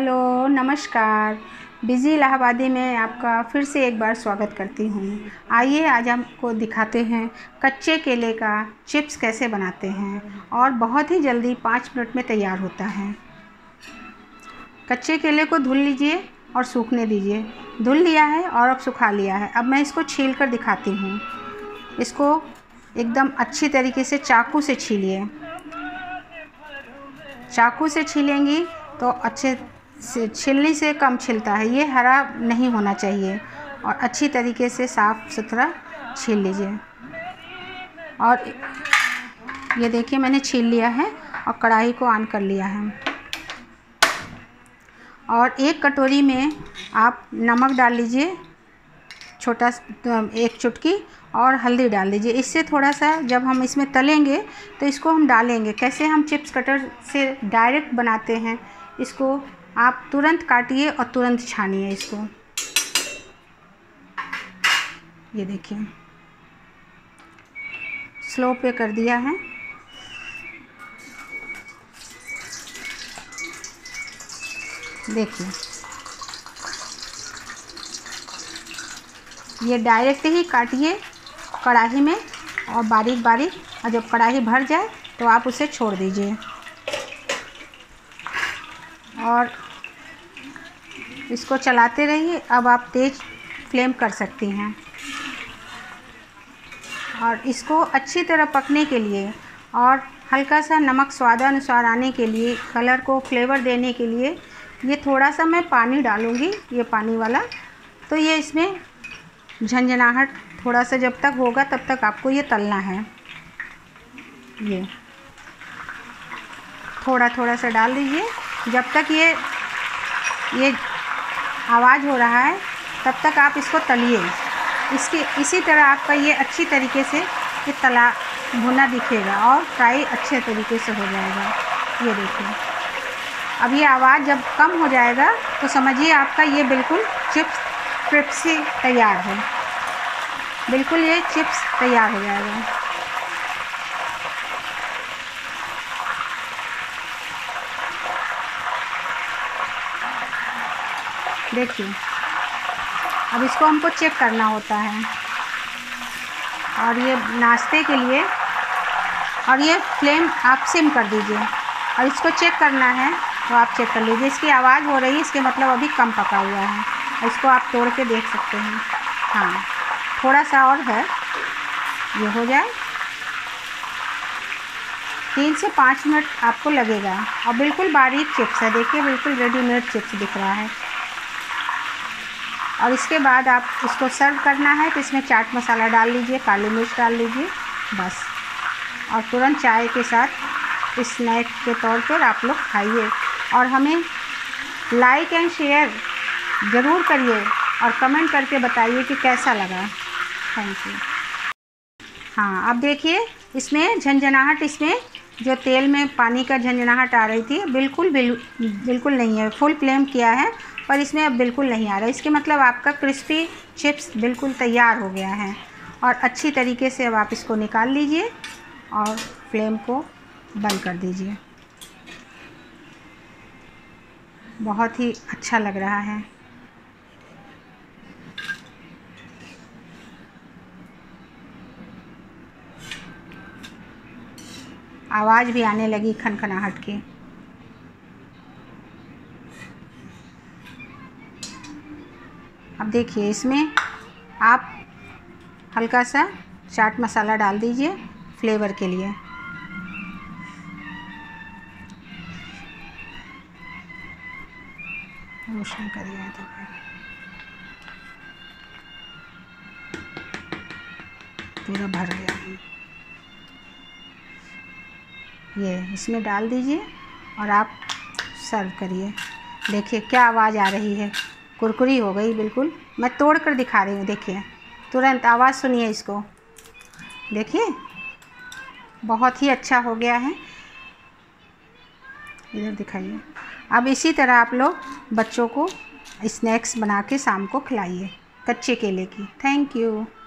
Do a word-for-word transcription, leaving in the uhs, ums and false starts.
Hello नमस्कार। Busy इलाहाबादी में आपका फिर से एक बार स्वागत करती हूँ। आइए आज हमको दिखाते हैं कच्चे केले का चिप्स कैसे बनाते हैं और बहुत ही जल्दी पाँच मिनट में तैयार होता है। कच्चे केले को धुल लीजिए और सूखने दीजिए। धुल लिया है और अब सुखा लिया है। अब मैं इसको छील कर दिखाती हूँ। इसको एकदम अच्छी तरीके से चाकू से छीलिए। चाकू से छीलेंगी तो अच्छे से, छिलने से कम छिलता है, ये हरा नहीं होना चाहिए और अच्छी तरीके से साफ़ सुथरा छील लीजिए। और ये देखिए मैंने छील लिया है और कढ़ाई को ऑन कर लिया है। और एक कटोरी में आप नमक डाल लीजिए, छोटा एक चुटकी, और हल्दी डाल दीजिए। इससे थोड़ा सा जब हम इसमें तलेंगे तो इसको हम डालेंगे। कैसे हम चिप्स कटर से डायरेक्ट बनाते हैं, इसको आप तुरंत काटिए और तुरंत छानिए इसको। ये देखिए स्लो पे कर दिया है। देखिए ये डायरेक्ट ही काटिए कढ़ाई में और बारीक बारीक, और जब कढ़ाई भर जाए तो आप उसे छोड़ दीजिए और इसको चलाते रहिए। अब आप तेज़ फ्लेम कर सकती हैं। और इसको अच्छी तरह पकने के लिए और हल्का सा नमक स्वादानुसार आने के लिए, कलर को फ्लेवर देने के लिए, ये थोड़ा सा मैं पानी डालूँगी, ये पानी वाला। तो ये इसमें झंझनाहट थोड़ा सा जब तक होगा तब तक आपको ये तलना है। ये थोड़ा थोड़ा सा डाल दीजिए। जब तक ये ये आवाज़ हो रहा है तब तक आप इसको तलिए। इसके इसी तरह आपका ये अच्छी तरीके से ये तला भुना दिखेगा और फ्राई अच्छे तरीके से हो जाएगा। ये देखिए अब ये आवाज़ जब कम हो जाएगा तो समझिए आपका ये बिल्कुल चिप्स क्रिस्पी तैयार है। बिल्कुल ये चिप्स तैयार हो जाएगा। देखिए अब इसको हमको चेक करना होता है। और ये नाश्ते के लिए, और ये फ्लेम आप सिम कर दीजिए और इसको चेक करना है तो आप चेक कर लीजिए। इसकी आवाज़ हो रही है, इसके मतलब अभी कम पका हुआ है। इसको आप तोड़ के देख सकते हैं। हाँ थोड़ा सा और है, ये हो जाए। तीन से पाँच मिनट आपको लगेगा और बिल्कुल बारीक चिप्स है। देखिए बिल्कुल रेडीमेड चिप्स दिख रहा है। और इसके बाद आप इसको सर्व करना है तो इसमें चाट मसाला डाल लीजिए, काली मिर्च डाल लीजिए बस। और तुरंत चाय के साथ स्नैक के तौर पर आप लोग खाइए। और हमें लाइक एंड शेयर ज़रूर करिए और कमेंट करके बताइए कि कैसा लगा। Thank you. हाँ अब देखिए इसमें झंझनाहट, इसमें जो तेल में पानी का झंझनाहट आ रही थी बिल्कुल बिल, बिल्कुल नहीं है। फुल फ्लेम किया है पर इसमें अब बिल्कुल नहीं आ रहा है। इसके मतलब आपका क्रिस्पी चिप्स बिल्कुल तैयार हो गया है। और अच्छी तरीके से अब आप इसको निकाल लीजिए और फ्लेम को बंद कर दीजिए। बहुत ही अच्छा लग रहा है। आवाज़ भी आने लगी खनखनाहट की। अब देखिए इसमें आप हल्का सा चाट मसाला डाल दीजिए फ्लेवर के लिए। रोशन करिए तो पूरा भर गया है। ये इसमें डाल दीजिए और आप सर्व करिए। देखिए क्या आवाज़ आ रही है, कुरकुरी हो गई बिल्कुल। मैं तोड़ कर दिखा रही हूँ, देखिए तुरंत आवाज़ सुनिए इसको। देखिए बहुत ही अच्छा हो गया है। इधर दिखाइए। अब इसी तरह आप लोग बच्चों को स्नैक्स बना के शाम को खिलाइए कच्चे केले की। Thank you.